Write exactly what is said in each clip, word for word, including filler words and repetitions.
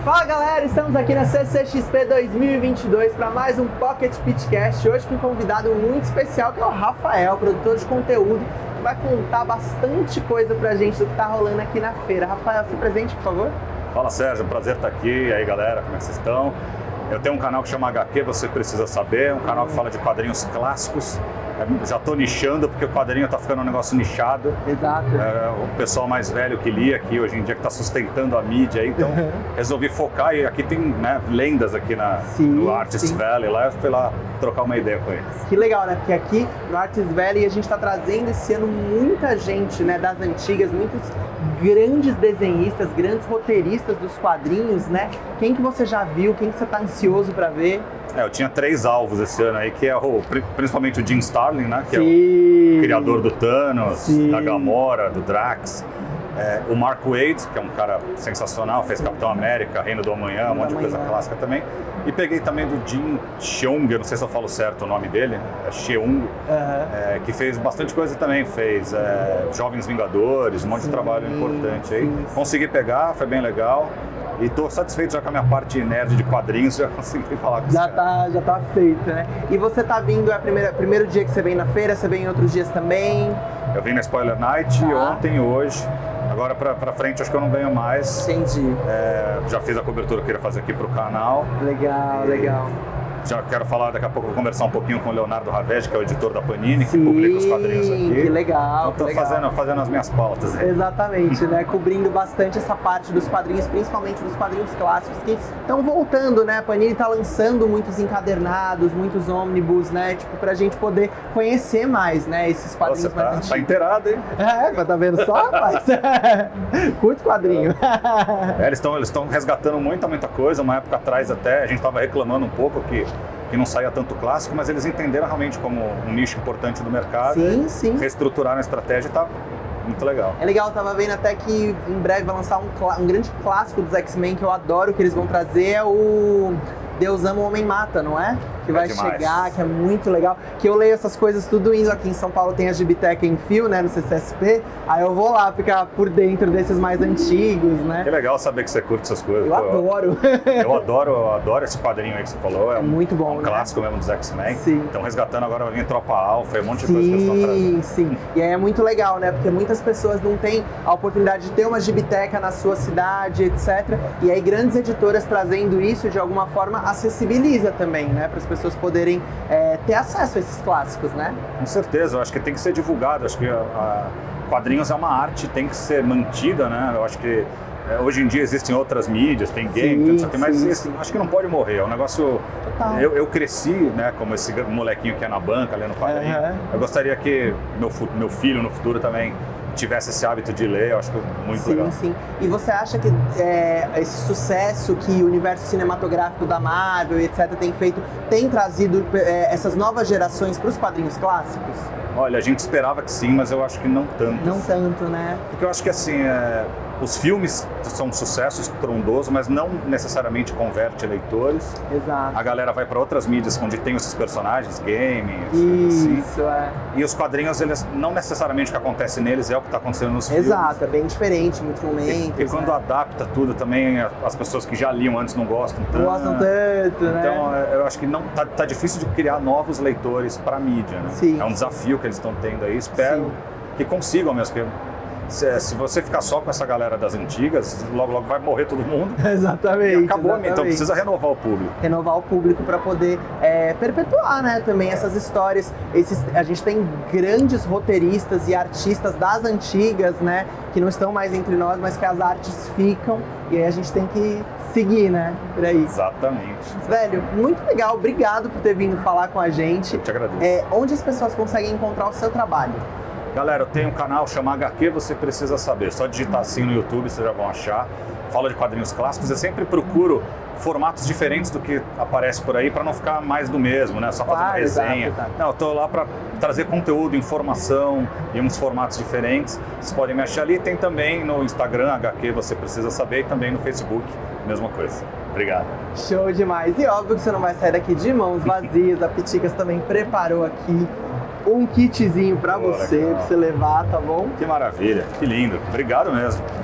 Fala galera, estamos aqui na C C X P dois mil e vinte e dois para mais um Pocket Pitcast, hoje com um convidado muito especial que é o Rafael, produtor de conteúdo, que vai contar bastante coisa pra gente do que tá rolando aqui na feira. Rafael, se presente, por favor. Fala Sérgio, um prazer estar aqui. E aí galera, como é que vocês estão? Eu tenho um canal que chama H Q, você precisa saber, um canal que fala de quadrinhos clássicos. Eu já estou nichando porque o quadrinho está ficando um negócio nichado. Exato. É, o pessoal mais velho que lia aqui hoje em dia que está sustentando a mídia aí, então uhum. resolvi focar e aqui tem né, lendas aqui na, sim, no Artist sim. Valley, lá eu fui lá trocar uma ideia com eles. Que legal, né? Porque aqui no Artist Valley a gente está trazendo esse ano muita gente né, das antigas, muitos grandes desenhistas, grandes roteiristas dos quadrinhos, né? Quem que você já viu, quem que você está ansioso para ver? É, eu tinha três alvos esse ano aí, que é o, principalmente o Jim Starlin, né? Que sim. é o criador do Thanos, sim. da Gamora, do Drax. É, o Mark Waid, que é um cara sensacional, fez Capitão América, Reino do Amanhã, um monte de coisa clássica também. E peguei também do Jim Cheung, eu não sei se eu falo certo o nome dele, é Cheung, uhum. é, que fez bastante coisa também, fez é, Jovens Vingadores, um monte sim, de trabalho importante aí. Sim. Consegui pegar, foi bem legal. E tô satisfeito já com a minha parte nerd de quadrinhos, já consegui falar com você. Já tá, já tá feito, né? E você tá vindo, é o primeiro, primeiro dia que você vem na feira, você vem em outros dias também? Eu vim na Spoiler Night ah. ontem e hoje. Agora pra, pra frente acho que eu não venho mais. Entendi. É, já fiz a cobertura que eu queria fazer aqui pro canal. Legal, e... legal. Já quero falar, daqui a pouco vou conversar um pouquinho com o Leonardo Ravege, que é o editor da Panini, sim, que publica os quadrinhos aqui. Que legal, Então tô legal. Fazendo, fazendo as minhas pautas aí. Exatamente, né? Cobrindo bastante essa parte dos quadrinhos, principalmente dos quadrinhos clássicos, que estão voltando, né? A Panini tá lançando muitos encadernados, muitos ônibus, né? Tipo, pra gente poder conhecer mais, né? Esses quadrinhos Você mais tá, antigos. Tá inteirado, hein? É, tá vendo só, rapaz? Curto quadrinho. É, eles estão eles estão resgatando muita, muita coisa. Uma época atrás até, a gente tava reclamando um pouco que que não saía tanto clássico, mas eles entenderam realmente como um nicho importante do mercado. Sim, sim. Reestruturaram a estratégia e tá muito legal. É legal, eu tava vendo até que em breve vai lançar um, um grande clássico dos X-Men que eu adoro, que eles vão trazer, é o Deus Ama o Homem Mata, não é? Que vai é chegar, que é muito legal. Que eu leio essas coisas tudo indo aqui em São Paulo, tem a Gibiteca em Fio, né, no C C S P. Aí eu vou lá ficar por dentro desses mais antigos, né? Que legal saber que você curte essas coisas. Eu Pô, adoro. Eu adoro, eu adoro esse quadrinho aí que você falou. É, é muito bom, um né? clássico mesmo dos X-Men. Sim. Estão resgatando agora, vai vir Tropa Alpha, um monte de sim, coisa que eles estão trazendo. Sim, sim. E aí é muito legal, né? Porque muitas pessoas não têm a oportunidade de ter uma gibiteca na sua cidade, etcétera. E aí grandes editoras trazendo isso, de alguma forma, acessibiliza também, né? Para as pessoas poderem É, ter acesso a esses clássicos, né? Com certeza, eu acho que tem que ser divulgado, acho que a, a quadrinhos é uma arte, tem que ser mantida, né? Eu acho que é, hoje em dia existem outras mídias, tem game, sim, tem, mas sim, esse, sim. acho que não pode morrer, é um negócio... Eu, eu cresci, né, como esse molequinho que é na banca, lendo quadrinho, uhum. eu gostaria que meu, meu filho no futuro também tivesse esse hábito de ler, eu acho que é muito sim, legal. Sim, sim. E você acha que é, esse sucesso que o universo cinematográfico da Marvel e etcétera tem feito, tem trazido é, essas novas gerações para os quadrinhos clássicos? Olha, a gente esperava que sim, mas eu acho que não tanto. Não tanto, né? Porque eu acho que assim, é, os filmes são sucessos estrondosos, mas não necessariamente converte leitores. Exato. A galera vai para outras mídias onde tem esses personagens, games, isso, assim. é. E os quadrinhos, eles não necessariamente o que acontece neles é o que está acontecendo nos filmes. Exato, é bem diferente em muitos momentos. E, e quando né? adapta tudo também, as pessoas que já liam antes não gostam tanto. Não gostam tanto, né? Então, eu acho que não tá, tá difícil de criar novos leitores para a mídia, né? Sim. É um desafio que eles estão tendo aí. Espero sim. que consigam mesmo. Porque se, se você ficar só com essa galera das antigas, logo logo vai morrer todo mundo. Exatamente. E acabou, exatamente. Então precisa renovar o público. Renovar o público para poder é, perpetuar, né, também essas histórias. Esses, a gente tem grandes roteiristas e artistas das antigas, né, que não estão mais entre nós, mas que as artes ficam e aí a gente tem que seguir, né, por aí. Exatamente. Velho, muito legal. Obrigado por ter vindo falar com a gente. Eu te agradeço. É, onde as pessoas conseguem encontrar o seu trabalho? Galera, eu tenho um canal chamado H Q Você Precisa Saber. Só digitar assim no YouTube, vocês já vão achar. Fala de quadrinhos clássicos. Eu sempre procuro formatos diferentes do que aparece por aí para não ficar mais do mesmo, né? Só fazendo claro, resenha. exato, exato. Não, eu tô lá para trazer conteúdo, informação e uns formatos diferentes. Vocês podem me achar ali. Tem também no Instagram, H Q Você Precisa Saber, e também no Facebook, mesma coisa. Obrigado. Show demais. E óbvio que você não vai sair daqui de mãos vazias. A Piticas também preparou aqui um kitzinho para você, para você levar, tá bom? Que maravilha, que lindo. Obrigado mesmo.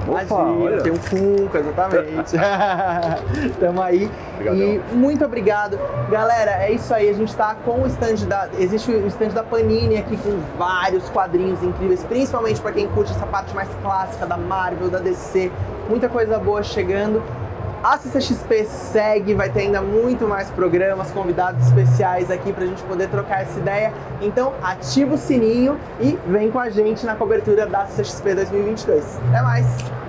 Imagina, tem um Funko, exatamente. Tamo aí. Obrigadão. E muito obrigado. Galera, é isso aí. A gente tá com o stand da... Existe o stand da Panini aqui com vários quadrinhos incríveis, principalmente para quem curte essa parte mais clássica da Marvel, da D C. Muita coisa boa chegando. A C C X P segue, vai ter ainda muito mais programas, convidados especiais aqui pra gente poder trocar essa ideia. Então ativa o sininho e vem com a gente na cobertura da C C X P dois mil e vinte e dois. Até mais!